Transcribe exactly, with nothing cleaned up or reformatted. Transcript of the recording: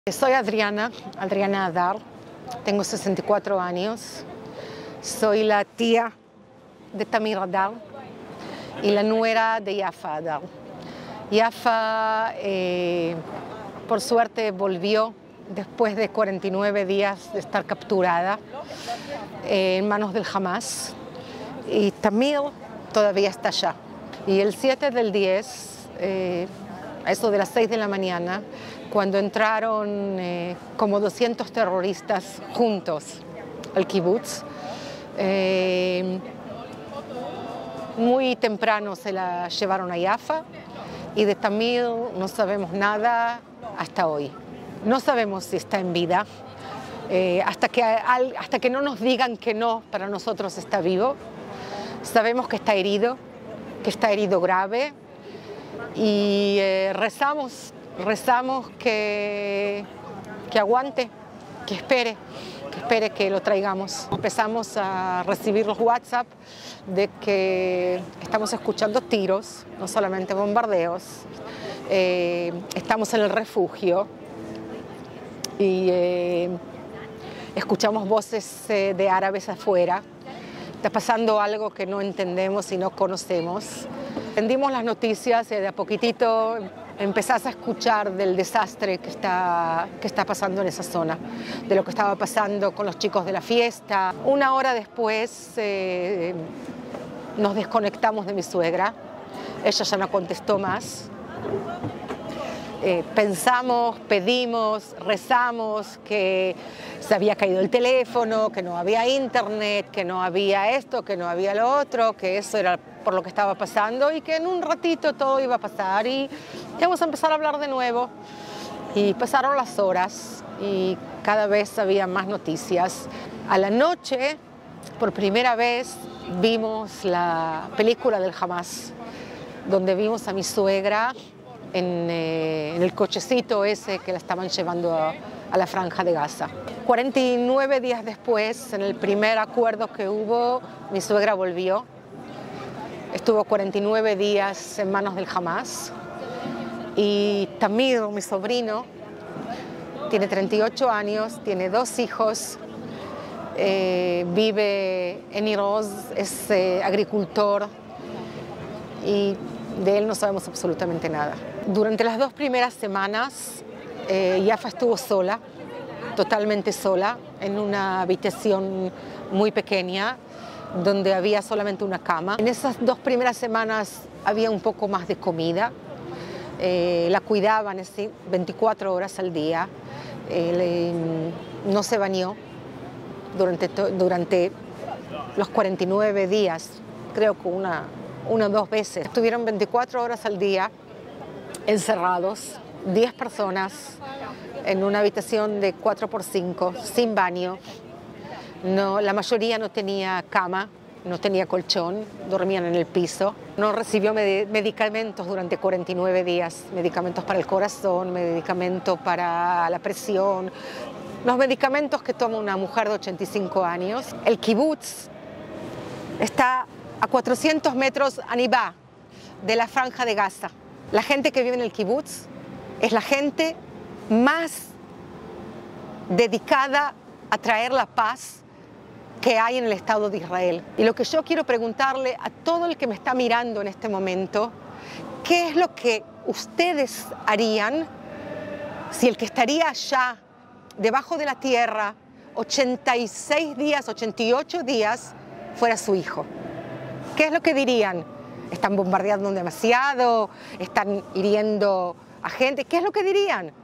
Soy Adriana, Adriana Adar, tengo sesenta y cuatro años, soy la tía de Tamir Adar y la nuera de Yafa Adar. Yafa, eh, por suerte, volvió después de cuarenta y nueve días de estar capturada eh, en manos del Hamas, y Tamir todavía está allá. Y el siete del diez, eh, a eso de las seis de la mañana, cuando entraron eh, como doscientos terroristas juntos al kibutz, eh, muy temprano se la llevaron a Yafa, y de Tamir no sabemos nada hasta hoy. No sabemos si está en vida, eh, hasta, que, hasta que no nos digan que no, para nosotros está vivo. Sabemos que está herido, que está herido grave, y eh, rezamos, rezamos que, que aguante, que espere, que espere que lo traigamos. Empezamos a recibir los WhatsApp de que estamos escuchando tiros, no solamente bombardeos, eh, estamos en el refugio y eh, escuchamos voces eh, de árabes afuera. Está pasando algo que no entendemos y no conocemos. Entendimos las noticias y de a poquitito empezás a escuchar del desastre que está, que está pasando en esa zona, de lo que estaba pasando con los chicos de la fiesta. Una hora después eh, nos desconectamos de mi suegra, ella ya no contestó más. Eh, pensamos, pedimos, rezamos que se había caído el teléfono, que no había internet, que no había esto, que no había lo otro, que eso era por lo que estaba pasando y que en un ratito todo iba a pasar y íbamos a empezar a hablar de nuevo. Y pasaron las horas y cada vez había más noticias. A la noche, por primera vez, vimos la película del Hamas, donde vimos a mi suegra En, eh, en el cochecito ese que la estaban llevando a, a la Franja de Gaza. cuarenta y nueve días después, en el primer acuerdo que hubo, mi suegra volvió. Estuvo cuarenta y nueve días en manos del Hamas. Y Tamir, mi sobrino, tiene treinta y ocho años, tiene dos hijos, eh, vive en Iroz, es eh, agricultor, y de él no sabemos absolutamente nada. Durante las dos primeras semanas, eh, Yafa estuvo sola, totalmente sola, en una habitación muy pequeña, donde había solamente una cama. En esas dos primeras semanas había un poco más de comida, eh, la cuidaban veinticuatro horas al día, eh, le, no se bañó durante, durante los cuarenta y nueve días, creo que una una o dos veces. Estuvieron veinticuatro horas al día encerrados, diez personas en una habitación de cuatro por cinco, sin baño. No, la mayoría no tenía cama, no tenía colchón, dormían en el piso. No recibió med medicamentos durante cuarenta y nueve días, medicamentos para el corazón, medicamentos para la presión, los medicamentos que toma una mujer de ochenta y cinco años. El kibutz está a cuatrocientos metros Anibá de la Franja de Gaza. La gente que vive en el kibutz es la gente más dedicada a traer la paz que hay en el Estado de Israel. Y lo que yo quiero preguntarle a todo el que me está mirando en este momento, ¿qué es lo que ustedes harían si el que estaría allá, debajo de la tierra, ochenta y seis días, ochenta y ocho días, fuera su hijo? ¿Qué es lo que dirían? ¿Están bombardeando demasiado? ¿Están hiriendo a gente? ¿Qué es lo que dirían?